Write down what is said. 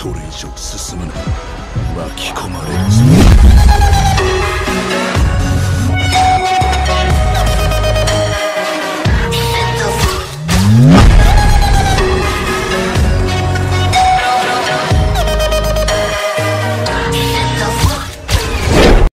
それ以上進むな。巻き込まれるぞ。